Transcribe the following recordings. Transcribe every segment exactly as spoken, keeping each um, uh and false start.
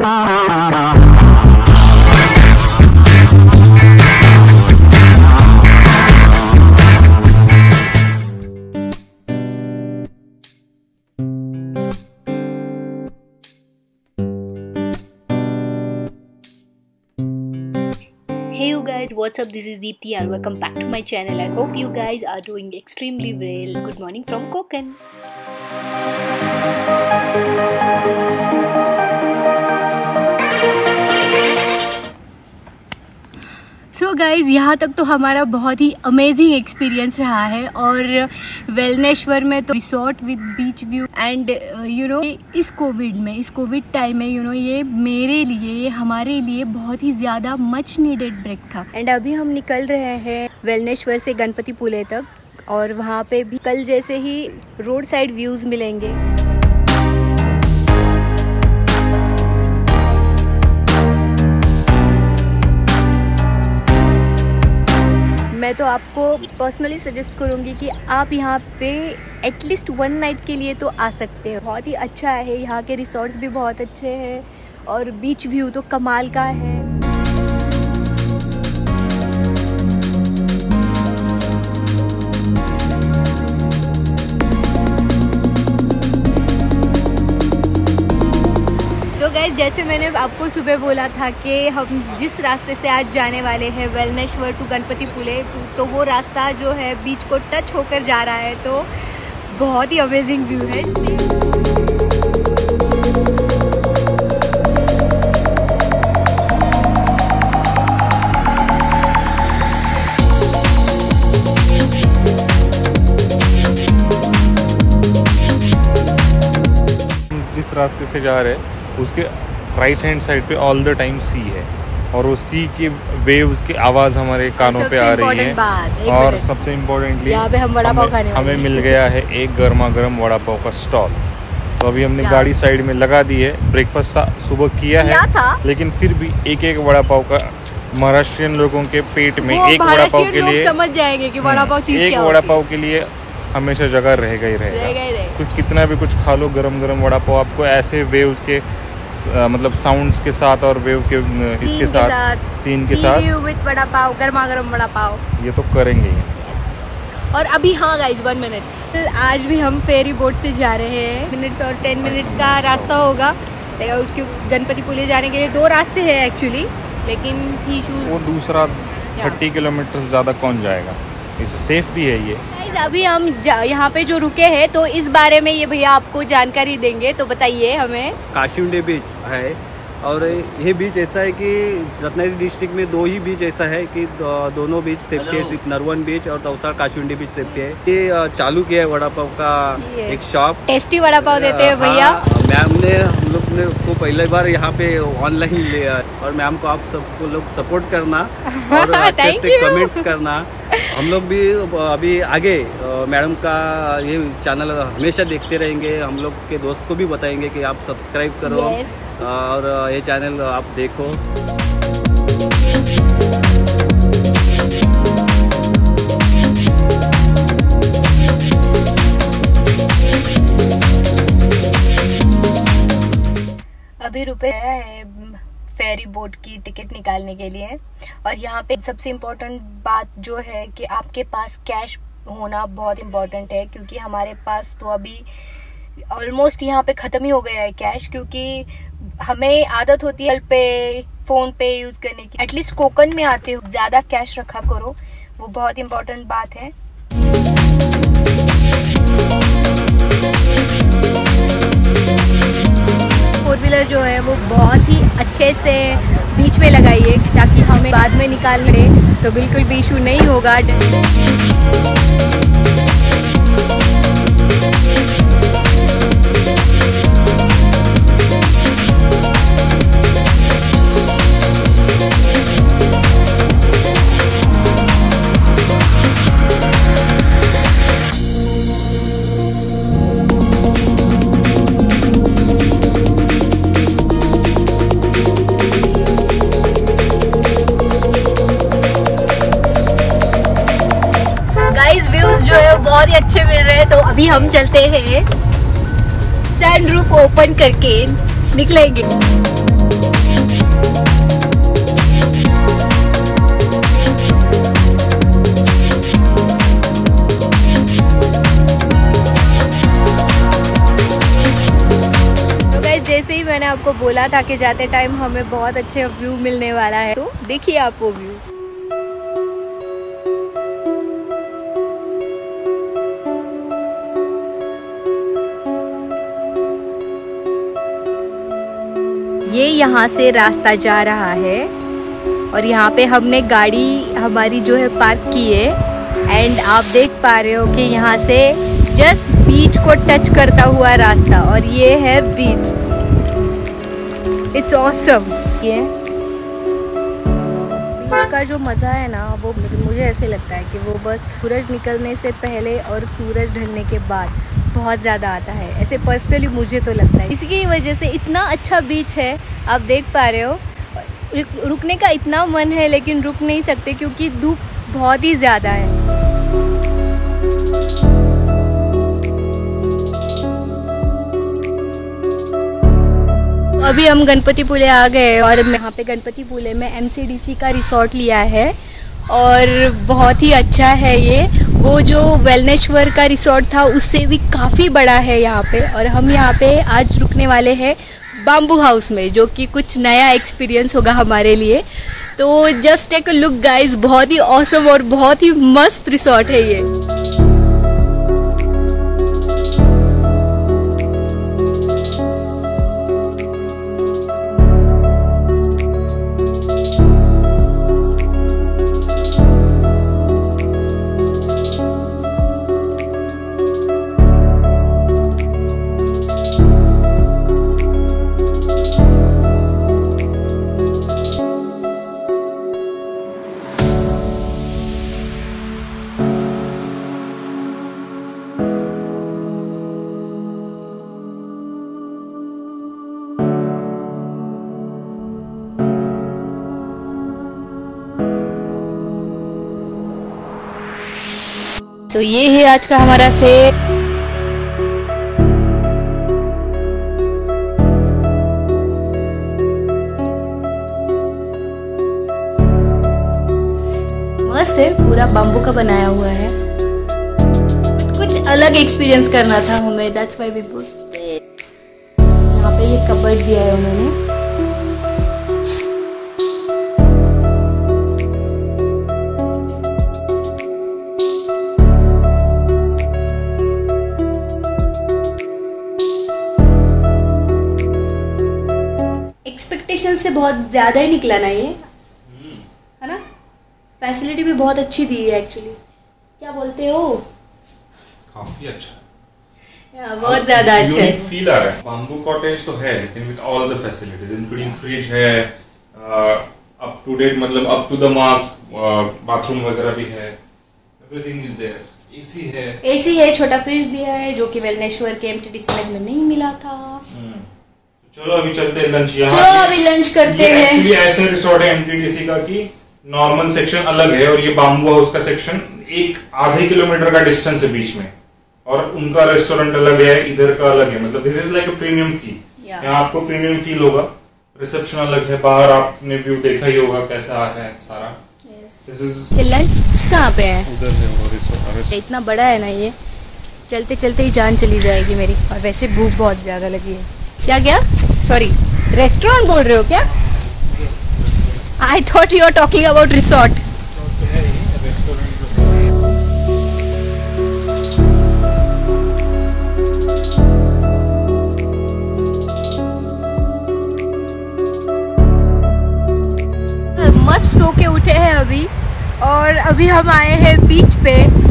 Hey you guys, what's up? This is Deepthi and welcome back to my channel. I hope you guys are doing extremely well. Good morning from Konkan. So guys, यहाँ तक तो हमारा बहुत ही amazing experience रहा है और वेलनेश्वर में तो resort with beach view and you know इस कोविड में इस कोविड टाइम में यू नो ये मेरे लिए ये हमारे लिए बहुत ही ज़्यादा मच नीडेड ब्रेक था। एंड अभी हम निकल रहे हैं वेलनेश्वर से गणपतिपुले तक और वहाँ पे भी कल जैसे ही रोड साइड व्यूज़ मिलेंगे। मैं तो आपको पर्सनली सजेस्ट करूंगी कि आप यहाँ पे एटलीस्ट वन नाइट के लिए तो आ सकते हैं। बहुत ही अच्छा है, यहाँ के रिसोर्ट्स भी बहुत अच्छे हैं और बीच व्यू तो कमाल का है। तो गाइस, जैसे मैंने आपको सुबह बोला था कि हम जिस रास्ते से आज जाने वाले हैं वेलनेश्वर टू गणपतिपुले, तो वो रास्ता जो है बीच को टच होकर जा रहा है, तो बहुत ही अमेजिंग व्यू है इससे। जिस रास्ते से जा रहे हैं उसके राइट हैंड साइड पे ऑल द टाइम सी है और वो सी की वेव्स की आवाज़ हमारे कानों पे आ रही है। और सबसे इम्पोर्टेंटली हम हमें, हमें मिल गया है एक गर्मा गर्म वड़ा पाव का स्टॉल। तो अभी हमने गाड़ी साइड में लगा दी है। ब्रेकफास्ट सुबह किया है, लेकिन फिर भी एक एक वड़ा पाव का महाराष्ट्रियन लोगों के पेट में एक वड़ा पाव के लिए समझ जाएंगे कि वड़ा पाव चीज़ क्या होती है। एक वड़ा पाव के लिए हमेशा जगह रहेगा ही रहेगा। कुछ कितना भी कुछ खा लो, गरम गरम वड़ा पाव आपको ऐसे वेव्स के आ, मतलब साउंड्स के साथ और वेव के इसके साथ, साथ सीन के साथ विद वड़ा पाव, गर्मा गर्म वड़ा पाव, ये तो करेंगे ही। और अभी हाँ गाइज, वन मिनट, आज भी हम फेरी बोट से जा रहे हैं। मिनट्स और टेन मिनट्स का रास्ता होगा। गणपतिपुले जाने के लिए दो रास्ते हैं एक्चुअली, लेकिन वो दूसरा थर्टी किलोमीटर ज़्यादा कौन जाएगा, इसे सेफ भी है ये। अभी हम यहाँ पे जो रुके हैं तो इस बारे में ये भैया आपको जानकारी देंगे, तो बताइए हमें। काशीवंडी बीच है और ये बीच ऐसा है कि रत्नागिरी डिस्ट्रिक्ट में दो ही बीच ऐसा है कि दोनों बीच सेफ्टी है, सिर्फ नरवन बीच और तौसा काशीवंडी बीच सेफ्टी है। ये चालू किया है वड़ा पाव का एक शॉप, टेस्टी वड़ा पाव देते हैं भैया। मैम ने हम लोग ने को पहली बार यहाँ पे ऑनलाइन लिया और मैम को आप सबको लोग सपोर्ट करना और अच्छे से कमेंट्स करना। हम लोग भी अभी आगे मैडम का ये चैनल हमेशा देखते रहेंगे। हम लोग के दोस्त को भी बताएंगे कि आप सब्सक्राइब करो और ये चैनल आप देखो। अभी रुपए है फेरी बोट की टिकट निकालने के लिए और यहाँ पे सबसे इम्पोर्टेंट बात जो है कि आपके पास कैश होना बहुत इम्पोर्टेंट है, क्योंकि हमारे पास तो अभी ऑलमोस्ट यहाँ पे ख़त्म ही हो गया है कैश, क्योंकि हमें आदत होती है पे फ़ोन पे यूज़ करने की। एटलीस्ट कोकन में आते हो ज़्यादा कैश रखा करो, वो बहुत इम्पोर्टेंट बात है। फोर व्हीलर जो है वो बहुत ही अच्छे से बीच में लगाइए ताकि हमें बाद में निकालने तो बिल्कुल भी इशू नहीं होगा। बहुत ही अच्छे मिल रहे हैं, तो अभी हम चलते हैं, सनरूफ ओपन करके निकलेंगे। मैंने आपको बोला था कि जाते टाइम हमें बहुत अच्छे व्यू मिलने वाला है, तो देखिए आप वो व्यू। ये यहाँ से रास्ता जा रहा है और यहाँ पे हमने गाड़ी हमारी जो है पार्क की है एंड आप देख पा रहे हो कि यहाँ से जस्ट बीच को टच करता हुआ रास्ता, और ये है बीच। It's awesome. ये बीच का जो मज़ा है ना, वो मुझे ऐसे लगता है कि वो बस सूरज निकलने से पहले और सूरज ढलने के बाद बहुत ज़्यादा आता है, ऐसे पर्सनली मुझे तो लगता है। इसकी वजह से इतना अच्छा बीच है, आप देख पा रहे हो। रुकने का इतना मन है लेकिन रुक नहीं सकते क्योंकि धूप बहुत ही ज़्यादा है। अभी हम गणपतिपुले आ गए और यहाँ पे गणपतिपुले में एम सी डी सी का रिसोर्ट लिया है और बहुत ही अच्छा है ये। वो जो वेलनेश्वर का रिसोर्ट था उससे भी काफ़ी बड़ा है यहाँ पे, और हम यहाँ पे आज रुकने वाले हैं बाम्बू हाउस में, जो कि कुछ नया एक्सपीरियंस होगा हमारे लिए। तो just take a look guys, बहुत ही ऑसम और बहुत ही मस्त रिसोर्ट है ये। तो ये है आज का हमारा सेट। मस्त है, पूरा बाम्बू का बनाया हुआ है। कुछ अलग एक्सपीरियंस करना था हमें, दैट्स व्हाई वी पुट। यहाँ पे ये कबर्ड दिया है उन्होंने। एक्सपेक्टेशन से बहुत ज़्यादा ही निकला ना ये, है ना। फैसिलिटी भी बहुत अच्छी दी है एक्चुअली, क्या बोलते हो? काफी अच्छा, या, बहुत ज़्यादा अच्छा है। फील आ रहा है। बाम्बू कॉटेज तो है लेकिन with all the facilities including fridge है, अप टू डेट मतलब up to the mark, bathroom वगैरह भी है, एवरीथिंग इज देयर। एसी है, एसी है, छोटा फ्रिज दिया है जो कि वेलनेश्वर के एमटीडीसी में नहीं मिला था। चलो अभी चलते हैं लंच। यहाँ चलो अभी लंच करते हैं। एक्चुअली ऐसे रिसोर्ट है एमटीडीसी का कि नॉर्मल सेक्शन अलग है और ये बाम्बू हाउस का सेक्शन एक आधे किलोमीटर का डिस्टेंस है बीच में, और उनका रेस्टोरेंट अलग है, इधर का अलग है। मतलब this is like a premium feel. यहाँ आपको प्रीमियम फील होगा, रिसेप्शन अलग है, बाहर आपने व्यू देखा ही होगा कैसा है सारा। दिस इज लंच कहाँ पे है? उधर है। इतना बड़ा है ना ये, चलते चलते ही जान चली जाएगी मेरी, और वैसे भूख बहुत ज्यादा लगी है। क्या क्या सॉरी, रेस्टोरेंट बोल रहे हो क्या? I thought you are talking about resort. मस्त सो के उठे हैं अभी, और अभी हम आए हैं बीच पे।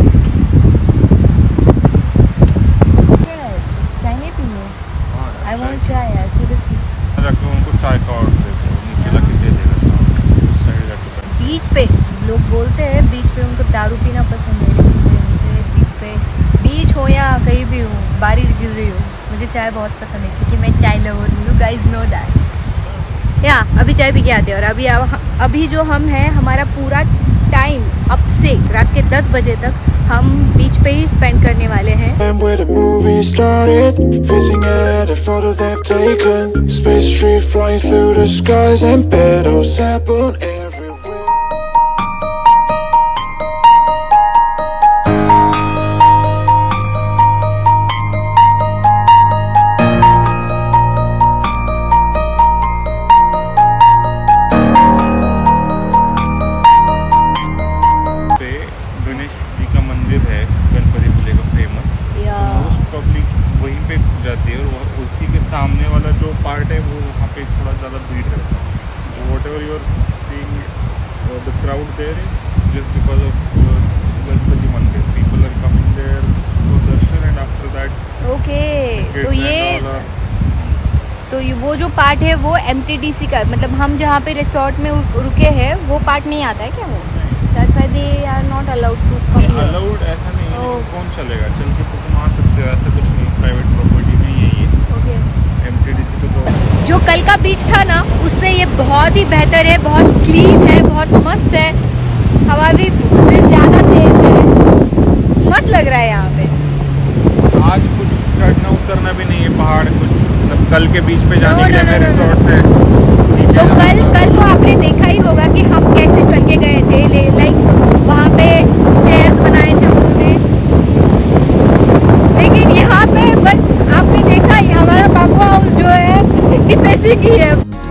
चाय है, सीरियसली रखो उनको चाय का ऑर्डर देते हो, नीचे लग के दे देगा उस साइड जाके। बीच पे लोग बोलते हैं बीच पे उनको दारू पीना पसंद है, लेकिन मुझे बीच पे, बीच हो या कहीं भी हो, बारिश गिर रही हो, मुझे चाय बहुत पसंद है क्योंकि मैं चाय लवर हूँ। You guys know that. या अभी चाय पी के आते हैं। और अभी अभी जो हम हैं, हमारा पूरा टाइम अब से रात के दस बजे तक हम बीच पे ही स्पेंड करने वाले हैं। सामने वाला जो पार्ट है वो वहाँ पे थोड़ा ज़्यादा भीड़ रहता है। Whatever you are seeing the crowd there is just because of Ganpati mandir, people are coming there for darshan and after that okay. तो ये तो ये वो जो पार्ट है वो एमटीडीसी का, मतलब हम जहाँ पे रिसोर्ट में रुके हैं वो पार्ट नहीं आता है क्या? वो that's why they are not allowed to come here. Allowed ऐसा नहीं है, कौन चलेगा, चल के तो तुम आ सकते हो, ऐसा कुछ नहीं, प्राइवेट प्रॉपर्टी नहीं है ये। ओके। एमटीडीसी तो जो कल का बीच था ना उससे ये बहुत ही बेहतर है, बहुत क्लीन है, बहुत मस्त है, हवा भी उससे ज़्यादा तेज है, मस्त लग रहा है यहाँ पे। आज कुछ चढ़ना उतरना भी नहीं है पहाड़, कुछ मतलब कल के बीच पे जाने के लिए रिसोर्ट से तो कल कल तो आपने देखा ही होगा कि हम कैसे चल के गए थे, लाइक वहाँ पे स्टेयर्स बनाए थे उन्होंने, लेकिन यहाँ पे बस आपने देखा ये हमारा बाबू हाउस जो है डिफेसिंग ही है।